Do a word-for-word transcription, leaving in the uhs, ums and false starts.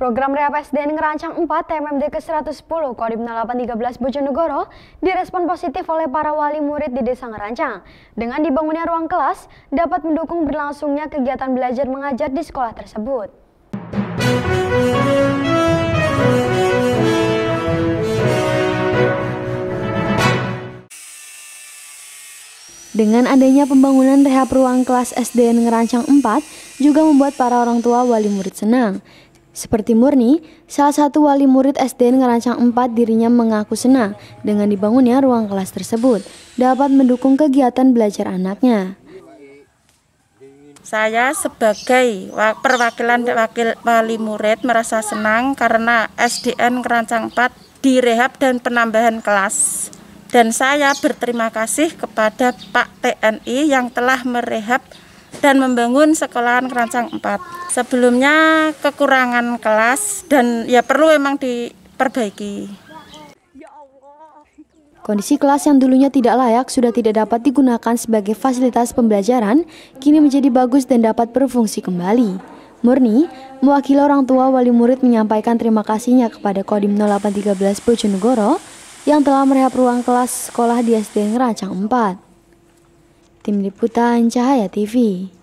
Program Rehab S D N Ngerancang empat T M M D ke seratus sepuluh Kodim nol delapan tiga belas Bojonegoro direspon positif oleh para wali murid di Desa Ngerancang. Dengan dibangunnya ruang kelas, dapat mendukung berlangsungnya kegiatan belajar mengajar di sekolah tersebut. Dengan adanya pembangunan rehab ruang kelas S D N Ngerancang empat juga membuat para orang tua wali murid senang. Seperti Murni, salah satu wali murid S D N Ngerancang empat, dirinya mengaku senang dengan dibangunnya ruang kelas tersebut dapat mendukung kegiatan belajar anaknya. Saya sebagai perwakilan wakil wali murid merasa senang karena S D N Ngerancang empat direhab dan penambahan kelas. Dan saya berterima kasih kepada Pak T N I yang telah merehab dan membangun sekolahan Ngerancang empat. Sebelumnya kekurangan kelas dan ya perlu memang diperbaiki. Kondisi kelas yang dulunya tidak layak sudah tidak dapat digunakan sebagai fasilitas pembelajaran, kini menjadi bagus dan dapat berfungsi kembali. Murni, mewakili orang tua wali murid, menyampaikan terima kasihnya kepada Kodim nol delapan tiga belas Bojonegoro yang telah merehab ruang kelas sekolah di S D N Ngerancang empat. Tim Liputan Cahaya T V.